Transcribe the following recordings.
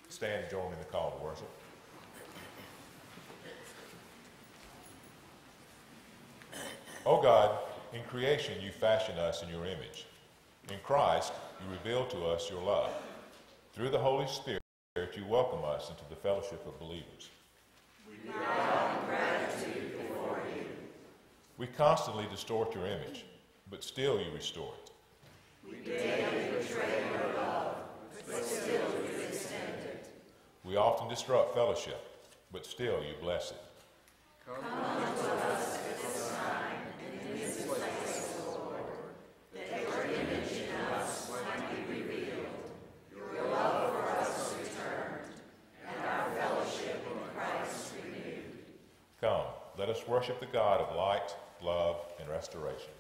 stand and join me in the call to worship. O God, in creation you fashioned us in your image. In Christ you revealed to us your love. Through the Holy Spirit you welcome us into the fellowship of believers. We bow in gratitude before you. We constantly distort your image, but still you restore it. We daily betray your love, but still you extend it. We often disrupt fellowship, but still you bless it. Come unto us at this time and in this place, Lord, that your image in us might be revealed, your love for us returned, and our fellowship in Christ renewed. Come, let us worship the God of light, love, and restoration.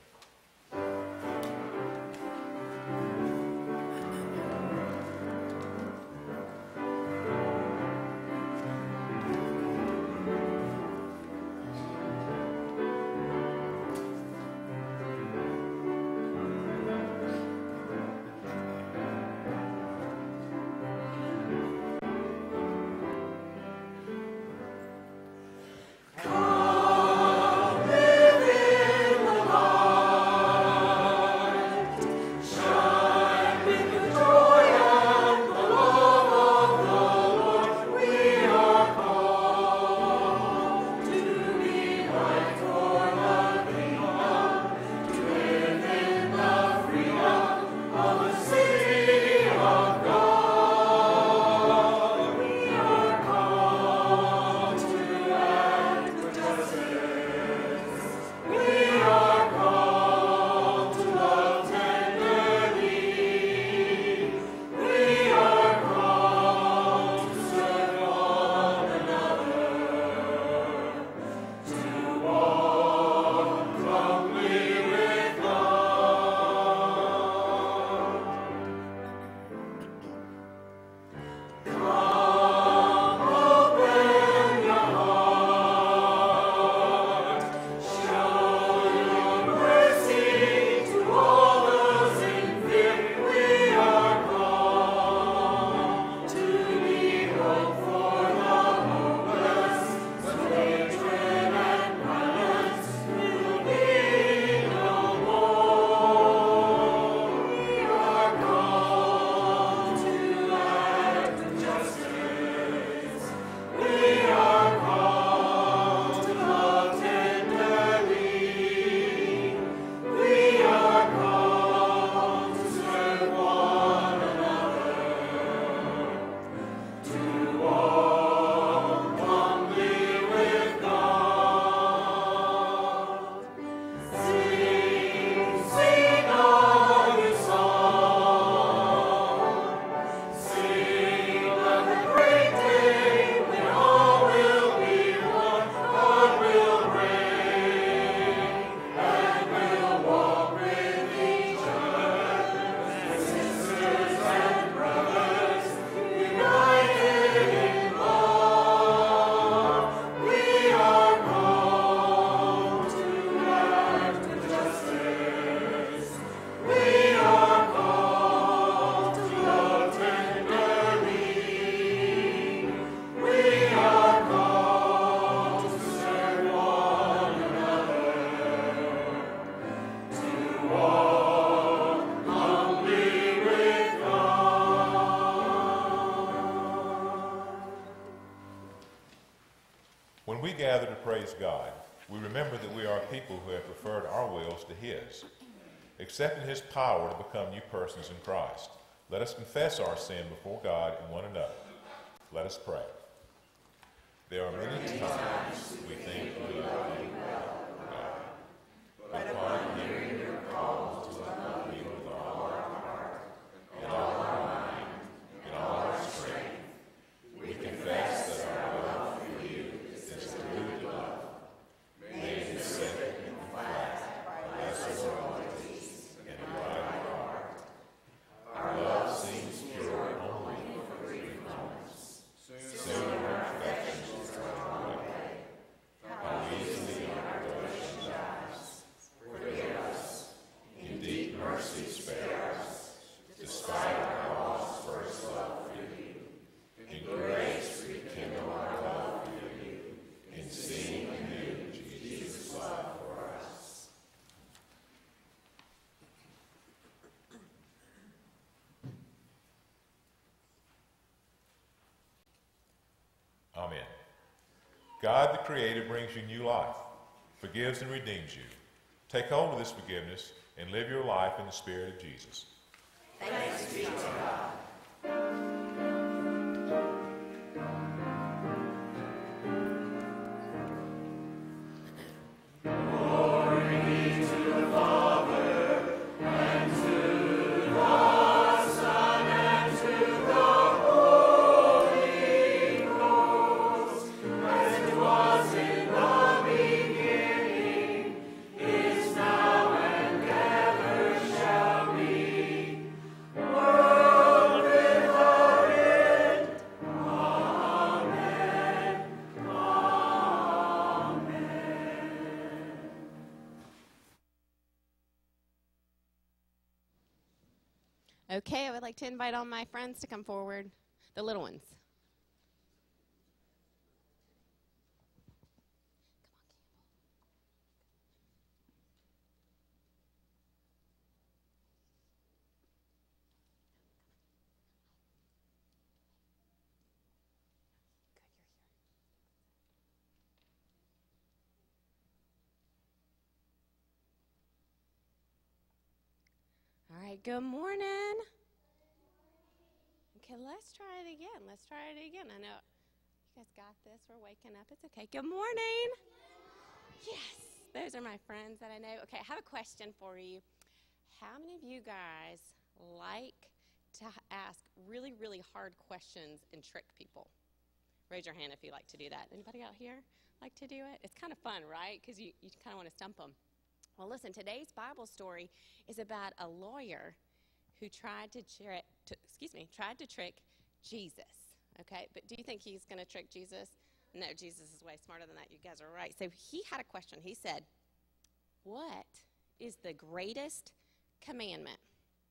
When we gather to praise God, we remember that we are a people who have preferred our wills to His, accepting His power to become new persons in Christ. Let us confess our sin before God and one another. Let us pray. There are many times we think we love you well, God, but upon hearing your call to love you with all our heart, and all our mind, and all our strength, we confess that our love for you is deluded love, made insipid and flat by lesser qualities and a pride of heart. Our love seems pure only for brief moments. Soon our affections thrown away. How easily Amen. God the Creator brings you new life, forgives and redeems you. Take hold of this forgiveness and live your life in the Spirit of Jesus. Thanks be to God. Okay, I would like to invite all my friends to come forward, the little ones. All right, good morning. Okay, let's try it again. I know you guys got this. We're waking up. It's okay. Good morning. Yes, those are my friends that I know. Okay, I have a question for you. How many of you guys like to ask really, really hard questions and trick people? Raise your hand if you like to do that. Anybody out here like to do it? It's kind of fun, right? Because you kind of want to stump them. Well, listen, today's Bible story is about a lawyer who tried to trick Jesus. Okay, but do you think he's going to trick Jesus? No, Jesus is way smarter than that. You guys are right. So he had a question. He said, "What is the greatest commandment?"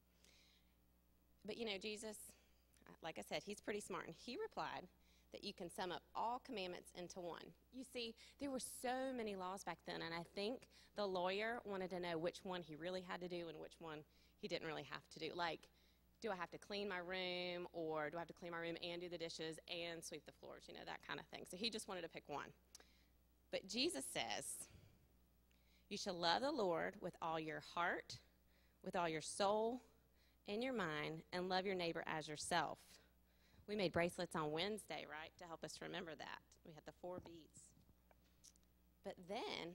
But you know, Jesus, like I said, he's pretty smart, and he replied that you can sum up all commandments into one. You see, there were so many laws back then, and I think the lawyer wanted to know which one he really had to do and which one he didn't really have to do. Like, do I have to clean my room, or do I have to clean my room and do the dishes and sweep the floors, you know, that kind of thing. So he just wanted to pick one. But Jesus says, you shall love the Lord with all your heart, with all your soul, and your mind, and love your neighbor as yourself. We made bracelets on Wednesday, right, to help us remember that. We had the 4 B's. But then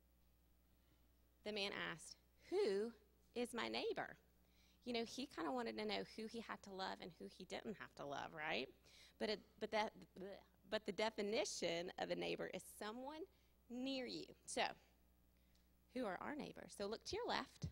the man asked, who is my neighbor? You know, he kind of wanted to know who he had to love and who he didn't have to love, right? But the definition of a neighbor is someone near you. So, who are our neighbors? So look to your left.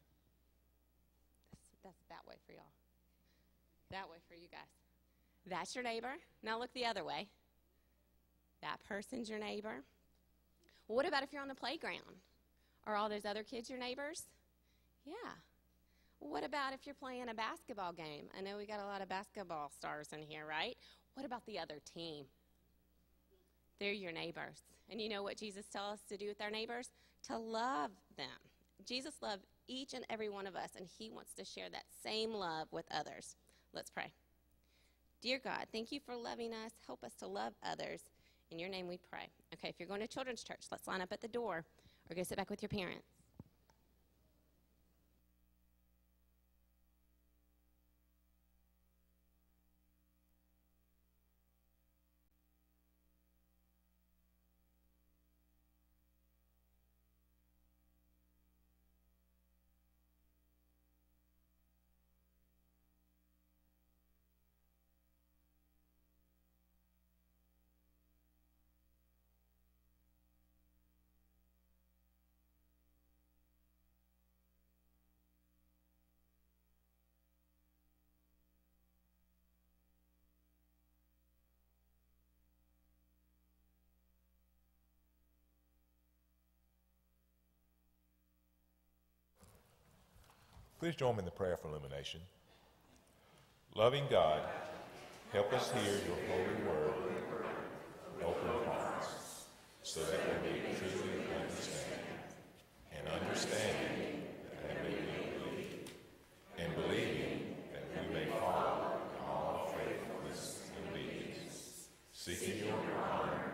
That's that way for y'all. That way for you guys. That's your neighbor. Now look the other way. That person's your neighbor. Well, what about if you're on the playground? Are all those other kids your neighbors? Yeah. What about if you're playing a basketball game? I know we got a lot of basketball stars in here, right? What about the other team? They're your neighbors. And you know what Jesus tells us to do with our neighbors? To love them. Jesus loved each and every one of us, and he wants to share that same love with others. Let's pray. Dear God, thank you for loving us. Help us to love others. In your name we pray. Okay, if you're going to children's church, let's line up at the door or go sit back with your parents. Please join me in the prayer for illumination. Loving God, help us hear your holy word. Open hearts, so that we may truly understand, and understanding that we may believe, and believing that we may follow in all faithfulness and obedience, seeking your honor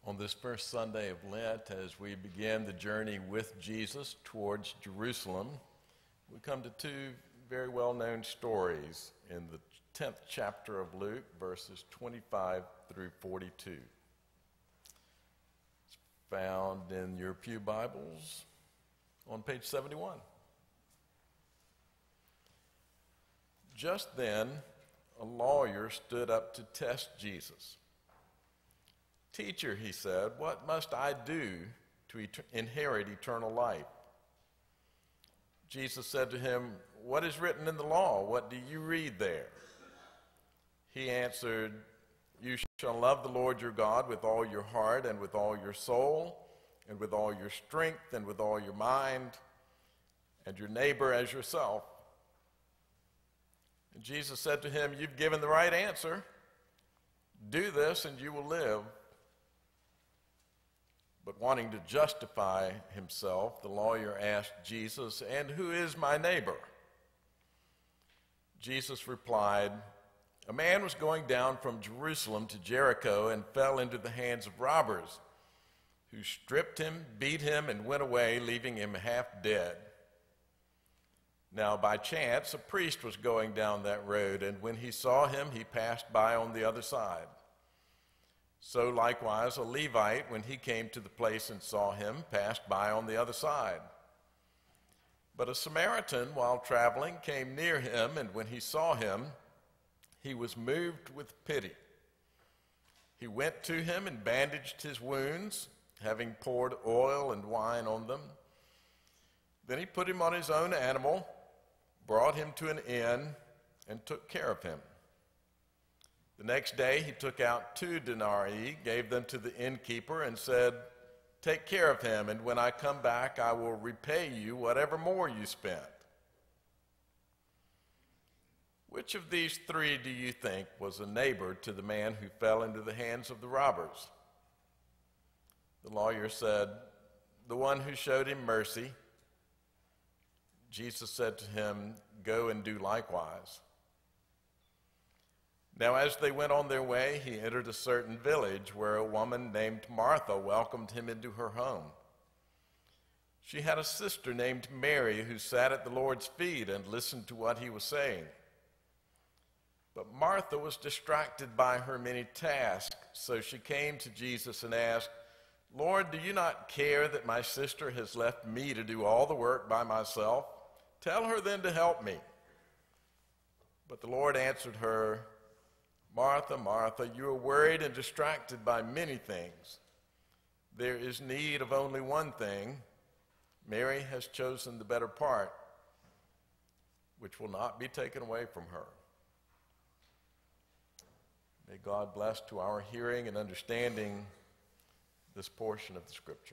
On this first Sunday of Lent, as we begin the journey with Jesus towards Jerusalem, we come to two very well-known stories in the 10th chapter of Luke, verses 25 through 42. It's found in your pew Bibles on page 71. Just then, a lawyer stood up to test Jesus. "Teacher," he said, "what must I do to inherit eternal life?" Jesus said to him, "What is written in the law? What do you read there?" He answered, "You shall love the Lord your God with all your heart and with all your soul and with all your strength and with all your mind, and your neighbor as yourself." And Jesus said to him, "You've given the right answer. Do this and you will live." But wanting to justify himself, the lawyer asked Jesus, "And who is my neighbor?" Jesus replied, "A man was going down from Jerusalem to Jericho and fell into the hands of robbers, who stripped him, beat him, and went away, leaving him half dead. Now by chance a priest was going down that road, and when he saw him, he passed by on the other side. So likewise a Levite, when he came to the place and saw him, passed by on the other side. But a Samaritan, while traveling, came near him, and when he saw him, he was moved with pity. He went to him and bandaged his wounds, having poured oil and wine on them. Then he put him on his own animal, brought him to an inn, and took care of him. The next day he took out 2 denarii, gave them to the innkeeper, and said, 'Take care of him, and when I come back I will repay you whatever more you spent.' Which of these 3 do you think was a neighbor to the man who fell into the hands of the robbers?" The lawyer said, "The one who showed him mercy." Jesus said to him, "Go and do likewise." Now as they went on their way, he entered a certain village where a woman named Martha welcomed him into her home. She had a sister named Mary who sat at the Lord's feet and listened to what he was saying. But Martha was distracted by her many tasks, so she came to Jesus and asked, "Lord, do you not care that my sister has left me to do all the work by myself? Tell her then to help me." But the Lord answered her, "Martha, Martha, you are worried and distracted by many things. There is need of only one thing. Mary has chosen the better part, which will not be taken away from her." May God bless to our hearing and understanding this portion of the Scripture.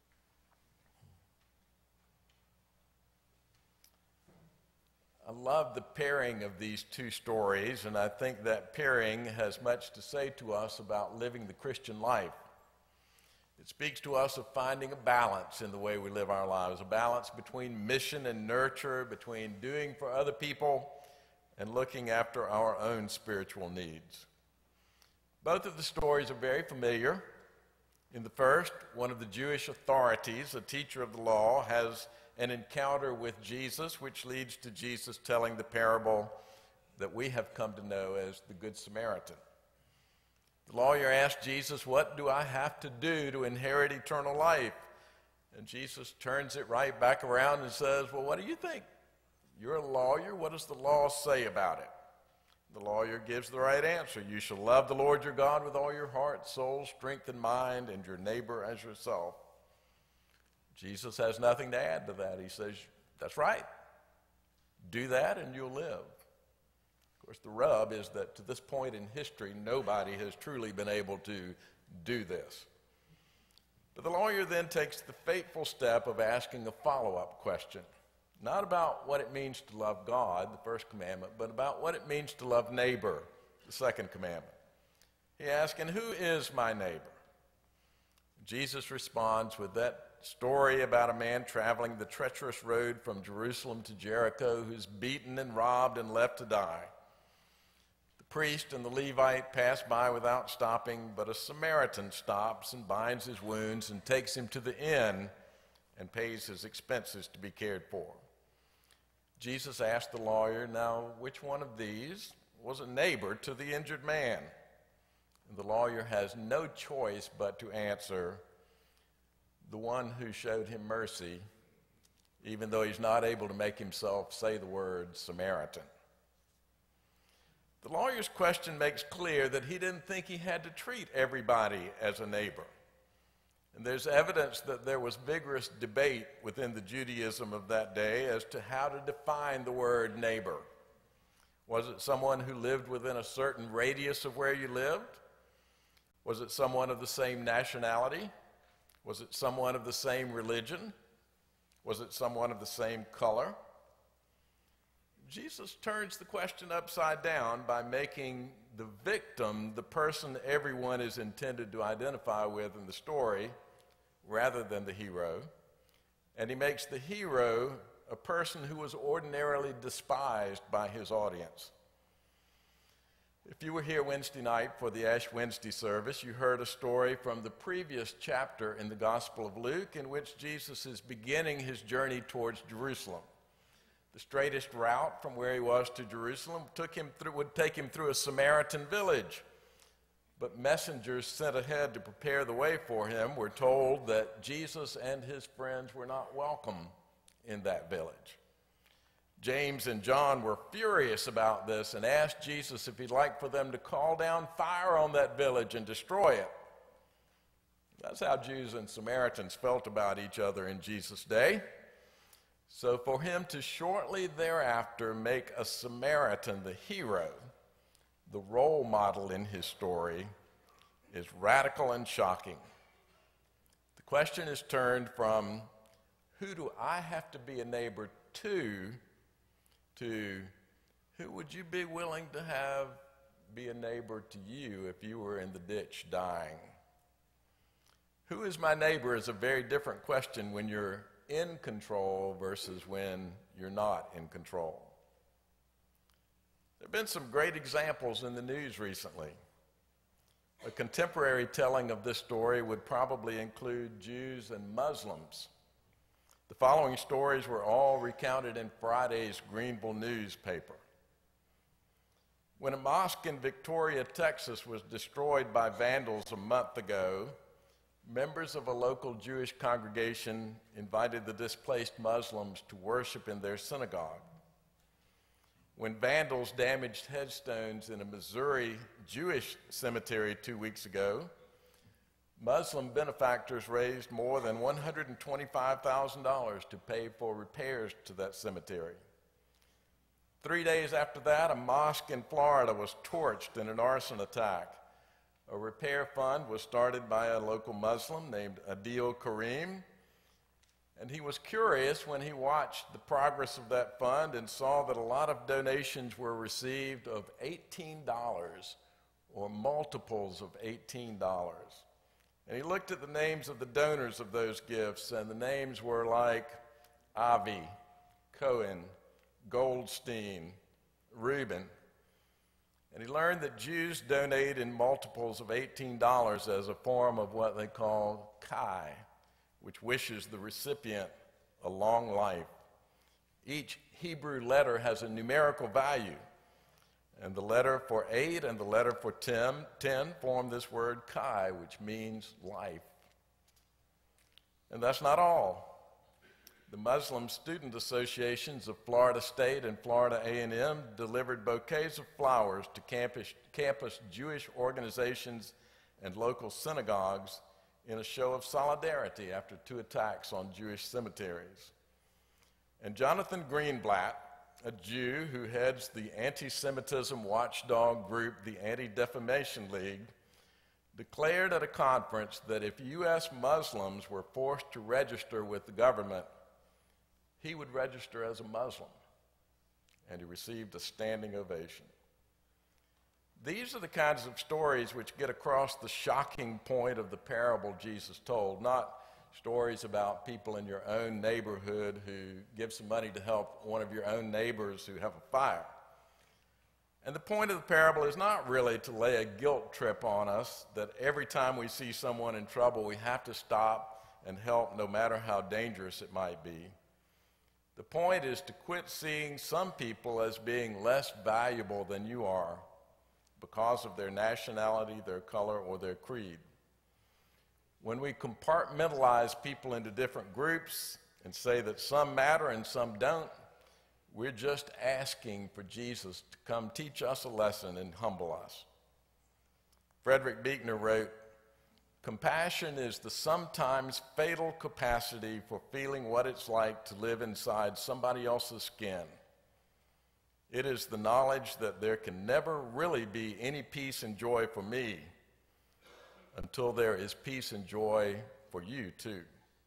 I love the pairing of these 2 stories, and I think that pairing has much to say to us about living the Christian life. It speaks to us of finding a balance in the way we live our lives, a balance between mission and nurture, between doing for other people and looking after our own spiritual needs. Both of the stories are very familiar. In the first, one of the Jewish authorities, a teacher of the law, has an encounter with Jesus, which leads to Jesus telling the parable that we have come to know as the Good Samaritan. The lawyer asked Jesus, "What do I have to do to inherit eternal life?" And Jesus turns it right back around and says, "Well, what do you think? You're a lawyer. What does the law say about it?" The lawyer gives the right answer. "You shall love the Lord your God with all your heart, soul, strength, and mind, and your neighbor as yourself." Jesus has nothing to add to that. He says, "That's right. Do that and you'll live." Of course, the rub is that to this point in history, nobody has truly been able to do this. But the lawyer then takes the fateful step of asking a follow-up question, not about what it means to love God, the first commandment, but about what it means to love neighbor, the second commandment. He asks, "And who is my neighbor?" Jesus responds with that story about a man traveling the treacherous road from Jerusalem to Jericho who's beaten and robbed and left to die. The priest and the Levite pass by without stopping, but a Samaritan stops and binds his wounds and takes him to the inn and pays his expenses to be cared for. Jesus asked the lawyer, now, which one of these was a neighbor to the injured man? And the lawyer has no choice but to answer, the one who showed him mercy, even though he's not able to make himself say the word Samaritan. The lawyer's question makes clear that he didn't think he had to treat everybody as a neighbor. And there's evidence that there was vigorous debate within the Judaism of that day as to how to define the word neighbor. Was it someone who lived within a certain radius of where you lived? Was it someone of the same nationality? Was it someone of the same religion? Was it someone of the same color? Jesus turns the question upside down by making the victim the person everyone is intended to identify with in the story, rather than the hero. And he makes the hero a person who was ordinarily despised by his audience. If you were here Wednesday night for the Ash Wednesday service, you heard a story from the previous chapter in the Gospel of Luke in which Jesus is beginning his journey towards Jerusalem. The straightest route from where he was to Jerusalem would take him through a Samaritan village. But messengers sent ahead to prepare the way for him were told that Jesus and his friends were not welcome in that village. James and John were furious about this and asked Jesus if he'd like for them to call down fire on that village and destroy it. That's how Jews and Samaritans felt about each other in Jesus' day. So for him to shortly thereafter make a Samaritan the hero, the role model in his story, is radical and shocking. The question is turned from, who do I have to be a neighbor to who would you be willing to have be a neighbor to you if you were in the ditch dying? Who is my neighbor is a very different question when you're in control versus when you're not in control. There have been some great examples in the news recently. A contemporary telling of this story would probably include Jews and Muslims. The following stories were all recounted in Friday's Greenville newspaper. When a mosque in Victoria, Texas was destroyed by vandals a month ago, members of a local Jewish congregation invited the displaced Muslims to worship in their synagogue. When vandals damaged headstones in a Missouri Jewish cemetery 2 weeks ago, Muslim benefactors raised more than $125,000 to pay for repairs to that cemetery. 3 days after that, a mosque in Florida was torched in an arson attack. A repair fund was started by a local Muslim named Adil Karim, and he was curious when he watched the progress of that fund and saw that a lot of donations were received of $18 or multiples of $18. And he looked at the names of the donors of those gifts, and the names were like Avi, Cohen, Goldstein, Reuben. And he learned that Jews donate in multiples of $18 as a form of what they call Kai, which wishes the recipient a long life. Each Hebrew letter has a numerical value, and the letter for 8 and the letter for 10 form this word Kai, which means life. And that's not all. The Muslim student associations of Florida State and Florida A&M delivered bouquets of flowers to campus Jewish organizations and local synagogues in a show of solidarity after 2 attacks on Jewish cemeteries. And Jonathan Greenblatt, a Jew who heads the anti-Semitism watchdog group, the Anti-Defamation League, declared at a conference that if U.S. Muslims were forced to register with the government, he would register as a Muslim, and he received a standing ovation. These are the kinds of stories which get across the shocking point of the parable Jesus told, not stories about people in your own neighborhood who give some money to help one of your own neighbors who have a fire. And the point of the parable is not really to lay a guilt trip on us that every time we see someone in trouble, we have to stop and help no matter how dangerous it might be. The point is to quit seeing some people as being less valuable than you are because of their nationality, their color, or their creed. When we compartmentalize people into different groups and say that some matter and some don't, we're just asking for Jesus to come teach us a lesson and humble us. Frederick Buechner wrote, "Compassion is the sometimes fatal capacity for feeling what it's like to live inside somebody else's skin. It is the knowledge that there can never really be any peace and joy for me until there is peace and joy for you too."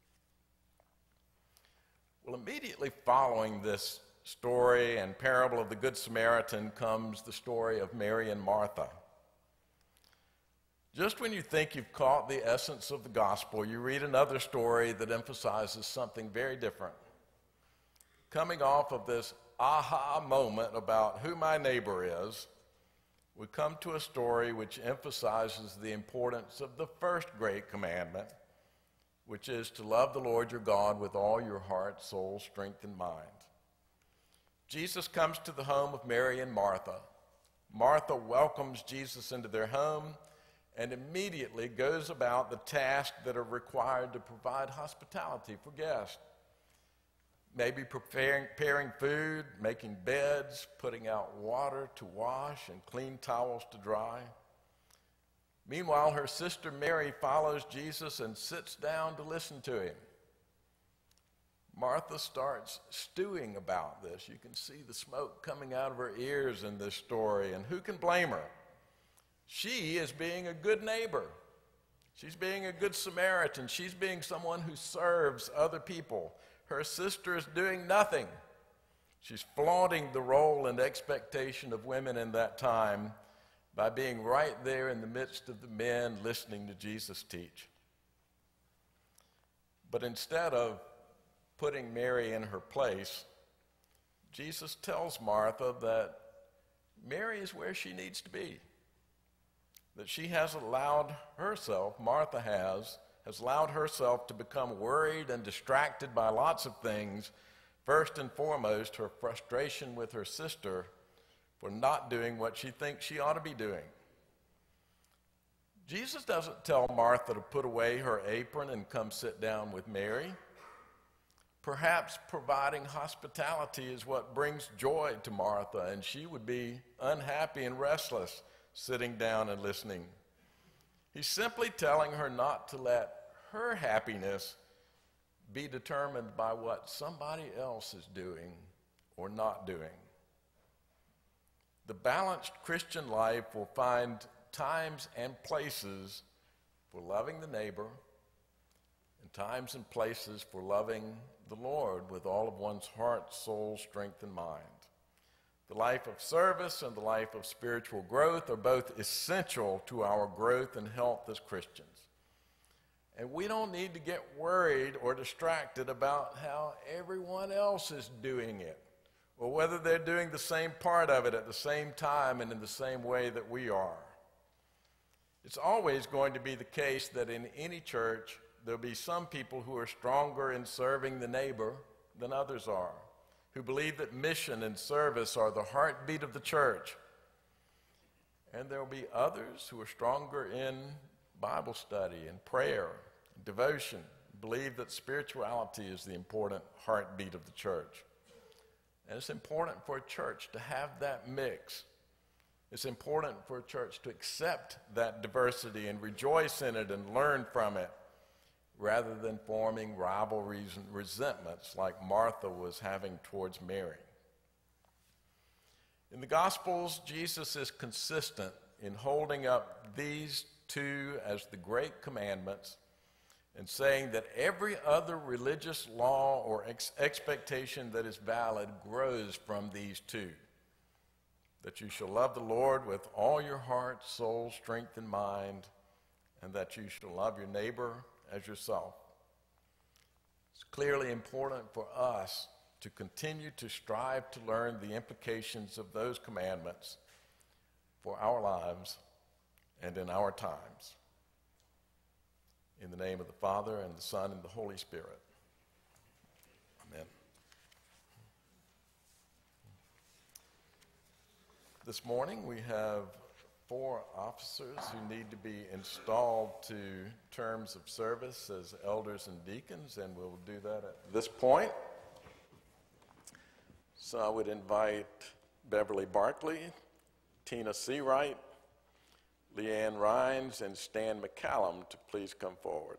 Well, immediately following this story and parable of the Good Samaritan comes the story of Mary and Martha. Just when you think you've caught the essence of the gospel, you read another story that emphasizes something very different. Coming off of this aha moment about who my neighbor is, we come to a story which emphasizes the importance of the first great commandment, which is to love the Lord your God with all your heart, soul, strength, and mind. Jesus comes to the home of Mary and Martha. Martha welcomes Jesus into their home and immediately goes about the tasks that are required to provide hospitality for guests. Maybe preparing food, making beds, putting out water to wash, and clean towels to dry. Meanwhile, her sister Mary follows Jesus and sits down to listen to him. Martha starts stewing about this. You can see the smoke coming out of her ears in this story, and who can blame her? She is being a good neighbor. She's being a good Samaritan. She's being someone who serves other people. Her sister is doing nothing. She's flaunting the role and expectation of women in that time by being right there in the midst of the men listening to Jesus teach. But instead of putting Mary in her place, Jesus tells Martha that Mary is where she needs to be. That she has allowed herself, Martha has allowed herself to become worried and distracted by lots of things. First and foremost, her frustration with her sister for not doing what she thinks she ought to be doing. Jesus doesn't tell Martha to put away her apron and come sit down with Mary. Perhaps providing hospitality is what brings joy to Martha, and she would be unhappy and restless sitting down and listening. He's simply telling her not to let her happiness be determined by what somebody else is doing or not doing. The balanced Christian life will find times and places for loving the neighbor and times and places for loving the Lord with all of one's heart, soul, strength, and mind. The life of service and the life of spiritual growth are both essential to our growth and health as Christians. And we don't need to get worried or distracted about how everyone else is doing it, or whether they're doing the same part of it at the same time and in the same way that we are. It's always going to be the case that in any church, there'll be some people who are stronger in serving the neighbor than others are, who believe that mission and service are the heartbeat of the church. And there'll be others who are stronger in Bible study and prayer, and devotion, believe that spirituality is the important heartbeat of the church. And it's important for a church to have that mix. It's important for a church to accept that diversity and rejoice in it and learn from it, rather than forming rivalries and resentments like Martha was having towards Mary. In the Gospels, Jesus is consistent in holding up these two as the great commandments and saying that every other religious law or expectation that is valid grows from these two. That you shall love the Lord with all your heart, soul, strength, and mind, and that you shall love your neighbor as yourself. It's clearly important for us to continue to strive to learn the implications of those commandments for our lives and in our times. In the name of the Father, and the Son, and the Holy Spirit. Amen. This morning we have 4 officers who need to be installed to terms of service as elders and deacons, and we'll do that at this point. So I would invite Beverly Barkley, Tina Seawright, Leanne Rhines, and Stan McCallum to please come forward.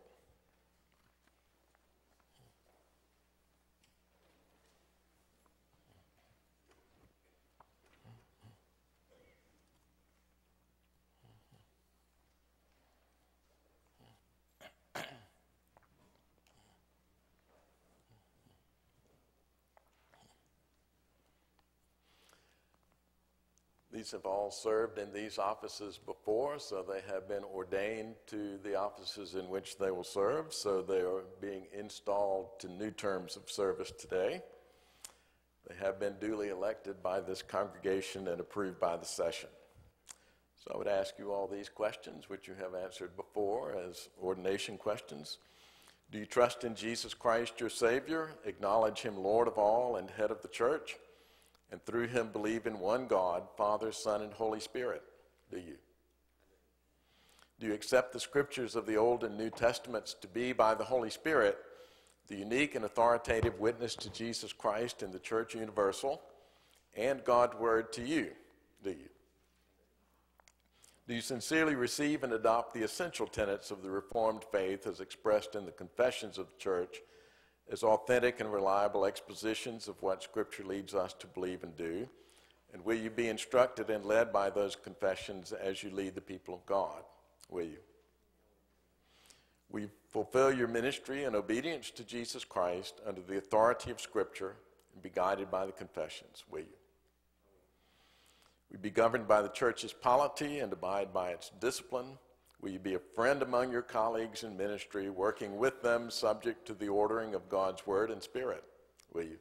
These have all served in these offices before, so they have been ordained to the offices in which they will serve, so they are being installed to new terms of service today. They have been duly elected by this congregation and approved by the session. So I would ask you all these questions, which you have answered before as ordination questions. Do you trust in Jesus Christ, your Savior, acknowledge him Lord of all and head of the church, and through him believe in one God, Father, Son, and Holy Spirit? Do you? Do you accept the scriptures of the Old and New Testaments to be, by the Holy Spirit, the unique and authoritative witness to Jesus Christ in the Church Universal, and God's Word to you? Do you? Do you sincerely receive and adopt the essential tenets of the Reformed faith as expressed in the confessions of the Church as authentic and reliable expositions of what Scripture leads us to believe and do? And will you be instructed and led by those confessions as you lead the people of God? Will you? Will you fulfill your ministry in obedience to Jesus Christ under the authority of Scripture and be guided by the confessions? Will you? Will you be governed by the church's polity and abide by its discipline? Will you be a friend among your colleagues in ministry, working with them subject to the ordering of God's Word and Spirit? Will you?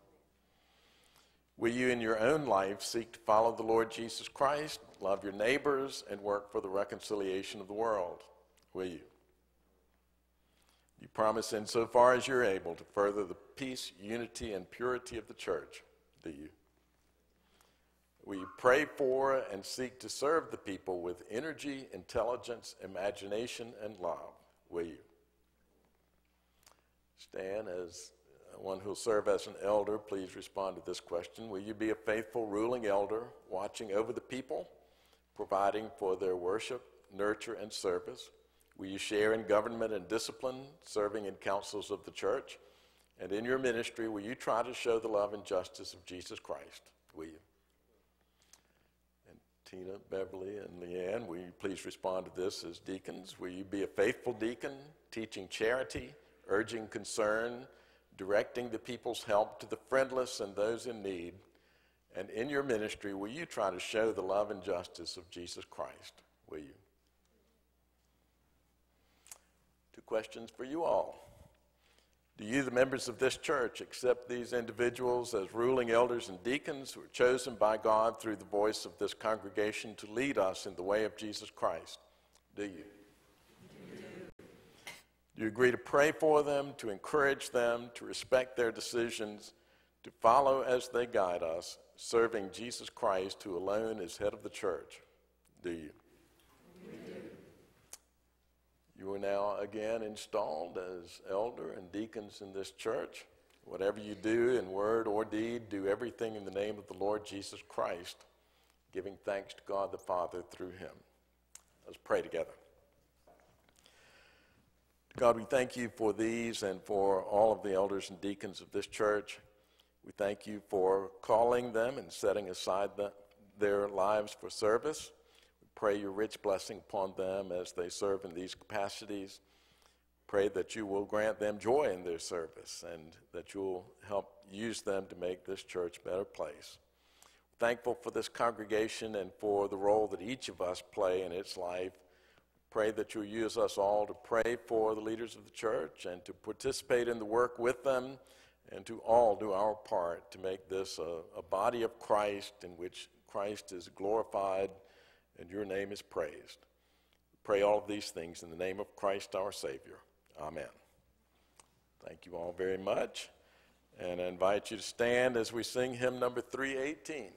Will you in your own life seek to follow the Lord Jesus Christ, love your neighbors, and work for the reconciliation of the world? Will you? You promise insofar as you're able to further the peace, unity, and purity of the church? Do you? Will you pray for and seek to serve the people with energy, intelligence, imagination, and love? Will you? Stan, as one who will serve as an elder, please respond to this question. Will you be a faithful ruling elder, watching over the people, providing for their worship, nurture, and service? Will you share in government and discipline, serving in councils of the church? And in your ministry, will you try to show the love and justice of Jesus Christ? Will you? Tina, Beverly, and Leanne, will you please respond to this as deacons? Will you be a faithful deacon, teaching charity, urging concern, directing the people's help to the friendless and those in need? And in your ministry, will you try to show the love and justice of Jesus Christ? Will you? 2 questions for you all. Do you, the members of this church, accept these individuals as ruling elders and deacons who are chosen by God through the voice of this congregation to lead us in the way of Jesus Christ? Do you? Do you agree to pray for them, to encourage them, to respect their decisions, to follow as they guide us, serving Jesus Christ, who alone is head of the church? Do you? You are now again installed as elder and deacons in this church. Whatever you do in word or deed, do everything in the name of the Lord Jesus Christ, giving thanks to God the Father through him. Let's pray together. God, we thank you for these and for all of the elders and deacons of this church. We thank you for calling them and setting aside their lives for service. Pray your rich blessing upon them as they serve in these capacities. Pray that you will grant them joy in their service and that you'll help use them to make this church a better place. Thankful for this congregation and for the role that each of us play in its life. Pray that you'll use us all to pray for the leaders of the church and to participate in the work with them and to all do our part to make this a body of Christ in which Christ is glorified and your name is praised. Pray all of these things in the name of Christ our Savior. Amen. Thank you all very much. And I invite you to stand as we sing hymn number 318.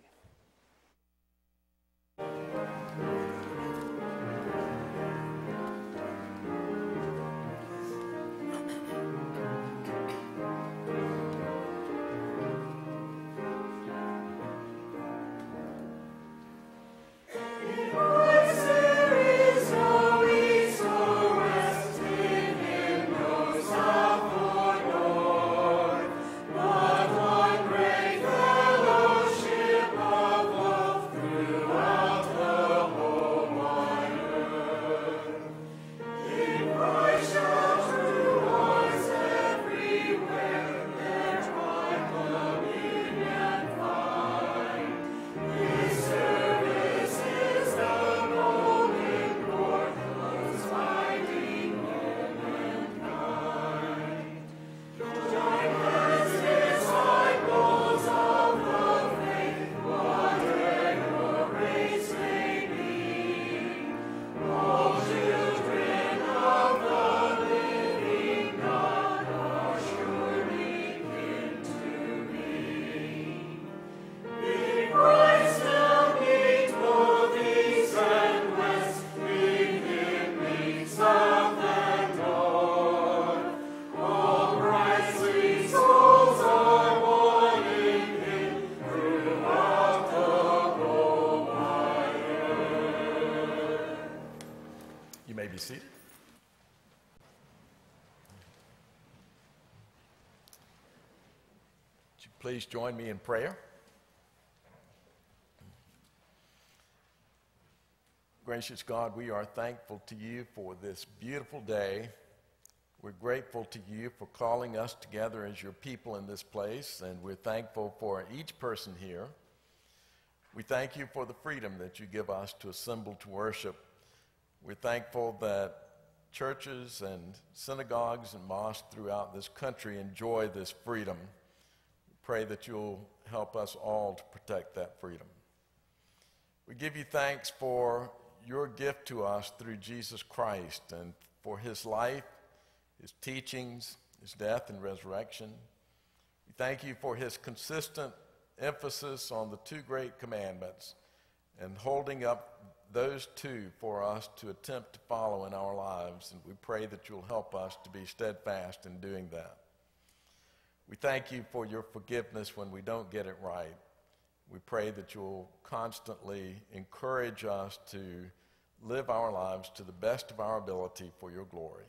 Be seated. Would you please join me in prayer? Gracious God, we are thankful to you for this beautiful day. We're grateful to you for calling us together as your people in this place, and we're thankful for each person here. We thank you for the freedom that you give us to assemble to worship. We're thankful that churches and synagogues and mosques throughout this country enjoy this freedom. We pray that you'll help us all to protect that freedom. We give you thanks for your gift to us through Jesus Christ and for his life, his teachings, his death and resurrection. We thank you for his consistent emphasis on the two great commandments and holding up those two for us to attempt to follow in our lives, and we pray that you'll help us to be steadfast in doing that. We thank you for your forgiveness when we don't get it right. We pray that you'll constantly encourage us to live our lives to the best of our ability for your glory.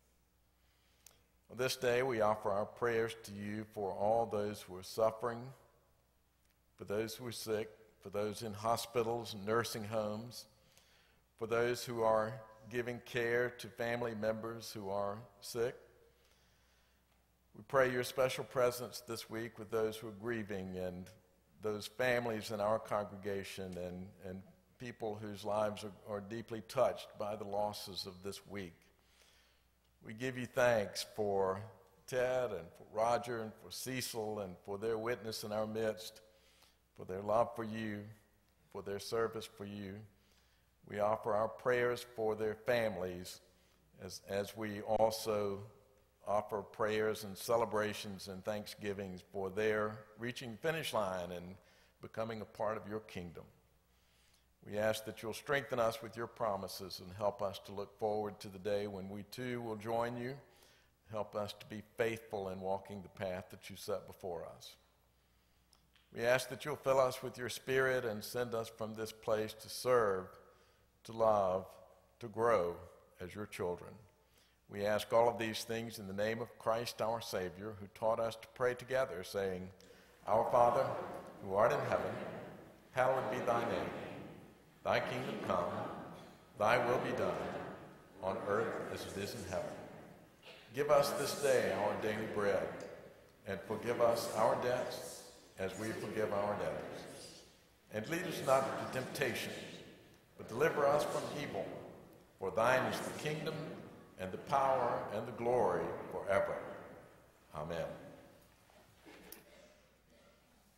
On this day, we offer our prayers to you for all those who are suffering, for those who are sick, for those in hospitals and nursing homes, for those who are giving care to family members who are sick. We pray your special presence this week with those who are grieving and those families in our congregation and people whose lives are deeply touched by the losses of this week. We give you thanks for Ted and for Roger and for Cecil and for their witness in our midst, for their love for you, for their service for you. We offer our prayers for their families as we also offer prayers and celebrations and thanksgivings for their reaching the finish line and becoming a part of your kingdom. We ask that you'll strengthen us with your promises and help us to look forward to the day when we too will join you. Help us to be faithful in walking the path that you set before us. We ask that you'll fill us with your Spirit and send us from this place to serve, to love, to grow as your children. We ask all of these things in the name of Christ our Savior, who taught us to pray together, saying, Our Father, who art in heaven, hallowed be thy name. Thy kingdom come, thy will be done, on earth as it is in heaven. Give us this day our daily bread, and forgive us our debts as we forgive our debtors. And lead us not into temptation, but deliver us from evil. For thine is the kingdom, and the power, and the glory forever. Amen.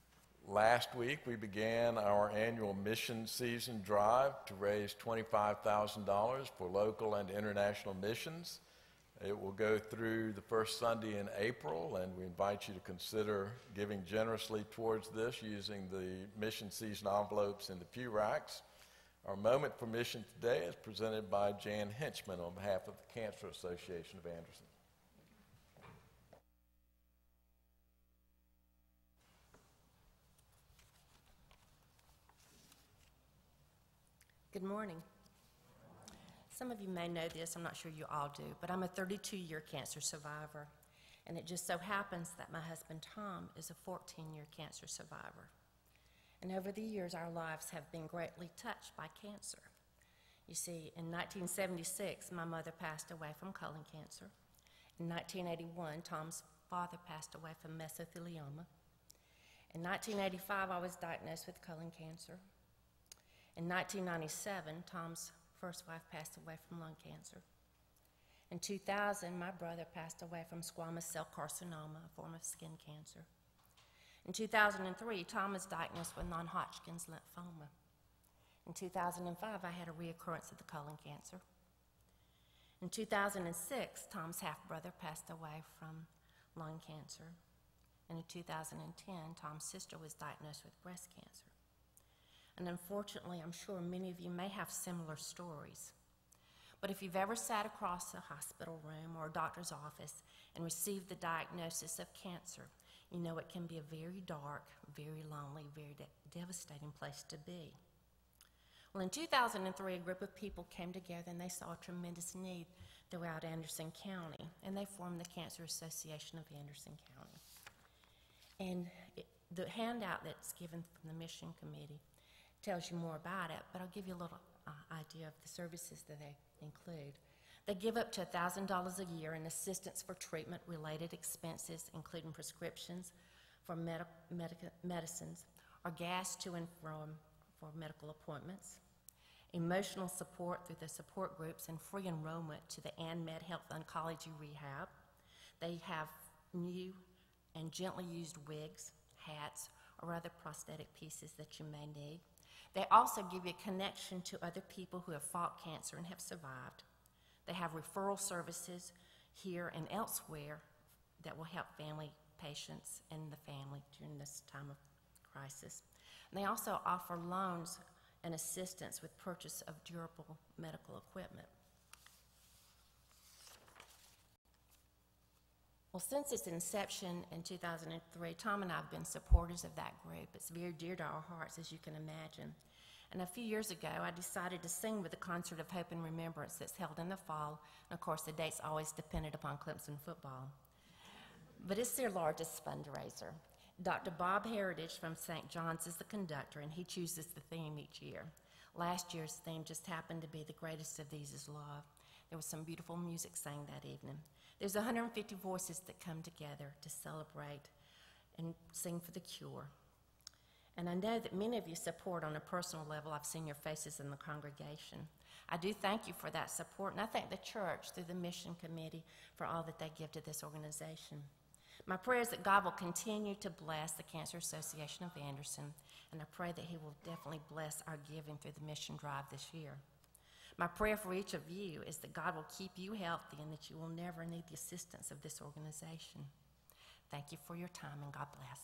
Last week, we began our annual mission season drive to raise $25,000 for local and international missions. It will go through the first Sunday in April, and we invite you to consider giving generously towards this using the mission season envelopes in the pew racks. Our moment for mission today is presented by Jan Henchman on behalf of the Cancer Association of Anderson. Good morning. Some of you may know this, I'm not sure you all do, but I'm a 32-year cancer survivor. And it just so happens that my husband Tom is a 14-year cancer survivor. And over the years, our lives have been greatly touched by cancer. You see, in 1976, my mother passed away from colon cancer. In 1981, Tom's father passed away from mesothelioma. In 1985, I was diagnosed with colon cancer. In 1997, Tom's first wife passed away from lung cancer. In 2000, my brother passed away from squamous cell carcinoma, a form of skin cancer. In 2003, Tom was diagnosed with non-Hodgkin's lymphoma. In 2005, I had a reoccurrence of the colon cancer. In 2006, Tom's half-brother passed away from lung cancer. And in 2010, Tom's sister was diagnosed with breast cancer. And unfortunately, I'm sure many of you may have similar stories. But if you've ever sat across a hospital room or a doctor's office and received the diagnosis of cancer, you know it can be a very dark, very lonely, very devastating place to be. Well, in 2003, a group of people came together and they saw a tremendous need throughout Anderson County, and they formed the Cancer Association of Anderson County. And the handout that's given from the Mission Committee tells you more about it, but I'll give you a little idea of the services that they include. They give up to $1,000 a year in assistance for treatment-related expenses, including prescriptions for medicines, or gas to and from for medical appointments, emotional support through the support groups, and free enrollment to the ANMed Health Oncology Rehab. They have new and gently used wigs, hats, or other prosthetic pieces that you may need. They also give you a connection to other people who have fought cancer and have survived. They have referral services here and elsewhere that will help family patients and the family during this time of crisis. And they also offer loans and assistance with purchase of durable medical equipment. Well, since its inception in 2003, Tom and I have been supporters of that group. It's very dear to our hearts, as you can imagine. And a few years ago, I decided to sing with the Concert of Hope and Remembrance that's held in the fall. And of course, the date's always dependent upon Clemson football. But it's their largest fundraiser. Dr. Bob Heritage from St. John's is the conductor, and he chooses the theme each year. Last year's theme just happened to be The Greatest of These is Love. There was some beautiful music sang that evening. There's 150 voices that come together to celebrate and sing for the cure. And I know that many of you support on a personal level. I've seen your faces in the congregation. I do thank you for that support, and I thank the church through the Mission Committee for all that they give to this organization. My prayer is that God will continue to bless the Cancer Association of Anderson, and I pray that He will definitely bless our giving through the mission drive this year. My prayer for each of you is that God will keep you healthy and that you will never need the assistance of this organization. Thank you for your time, and God bless.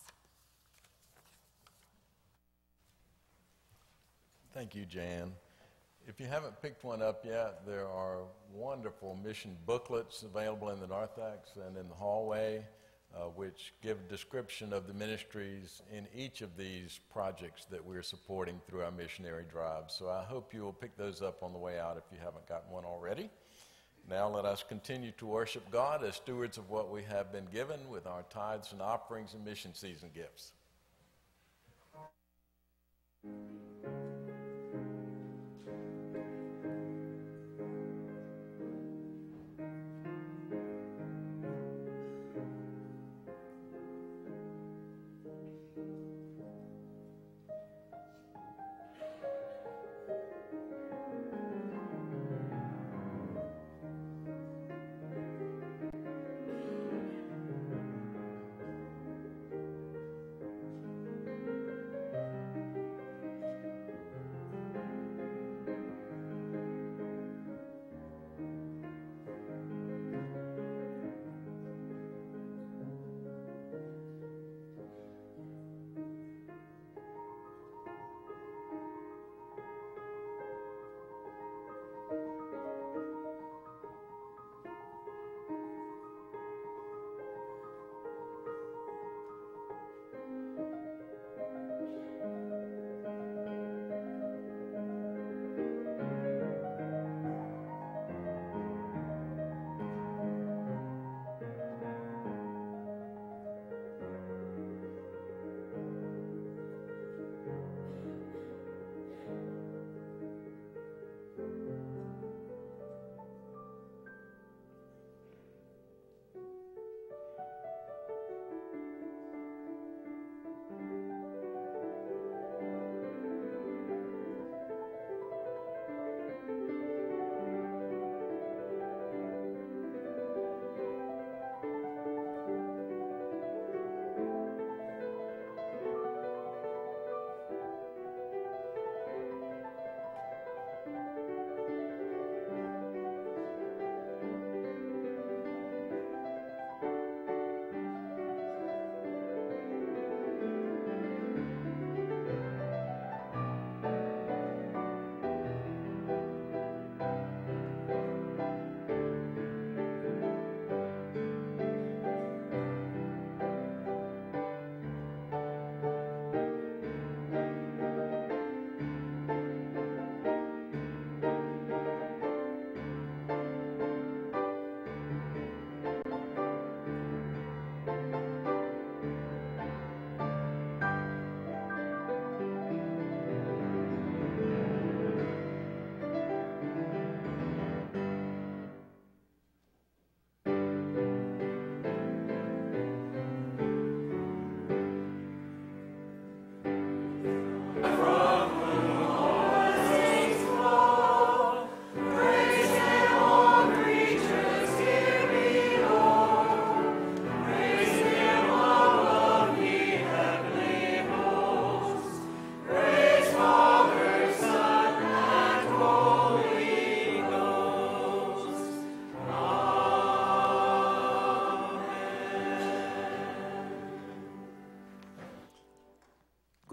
Thank you, Jan. If you haven't picked one up yet, there are wonderful mission booklets available in the narthex and in the hallway, which give a description of the ministries in each of these projects that we're supporting through our missionary drive. So I hope you will pick those up on the way out if you haven't gotten one already. Now let us continue to worship God as stewards of what we have been given with our tithes and offerings and mission season gifts.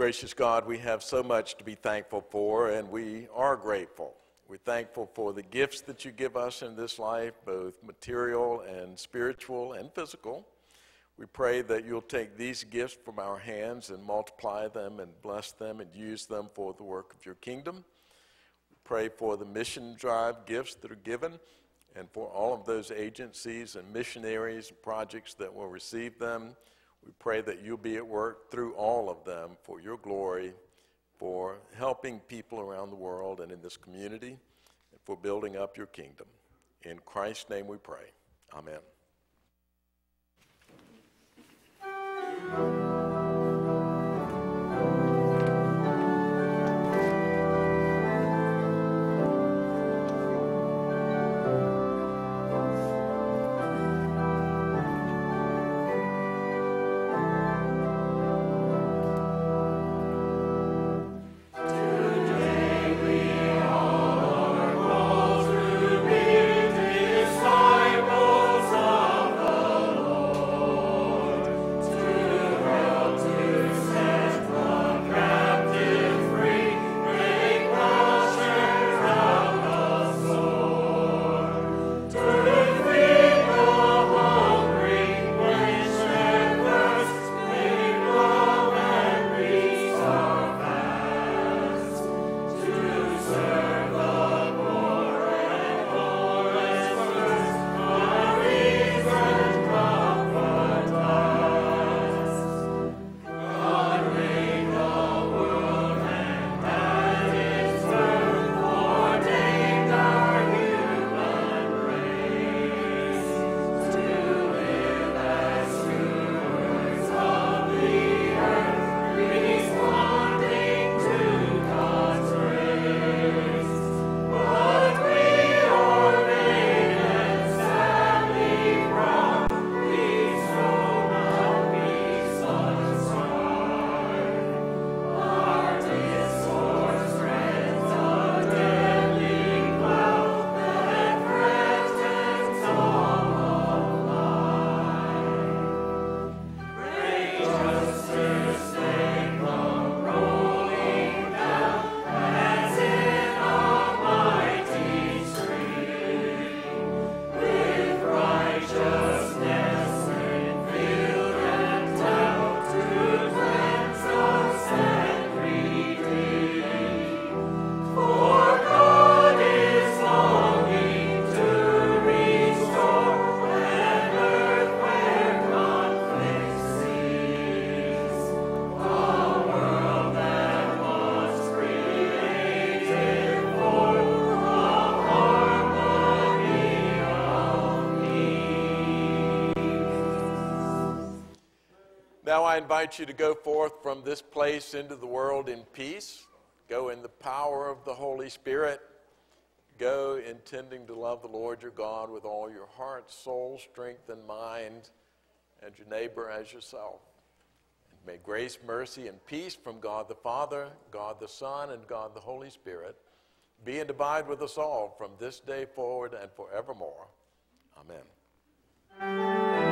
Gracious God, we have so much to be thankful for, and we are grateful. We're thankful for the gifts that you give us in this life, both material and spiritual and physical. We pray that you'll take these gifts from our hands and multiply them and bless them and use them for the work of your kingdom. We pray for the mission drive gifts that are given and for all of those agencies and missionaries and projects that will receive them. We pray that you'll be at work through all of them for your glory, for helping people around the world and in this community, and for building up your kingdom. In Christ's name we pray. Amen. Now I invite you to go forth from this place into the world in peace. Go in the power of the Holy Spirit. Go intending to love the Lord your God with all your heart, soul, strength, and mind, and your neighbor as yourself. And may grace, mercy, and peace from God the Father, God the Son, and God the Holy Spirit be and abide with us all from this day forward and forevermore. Amen.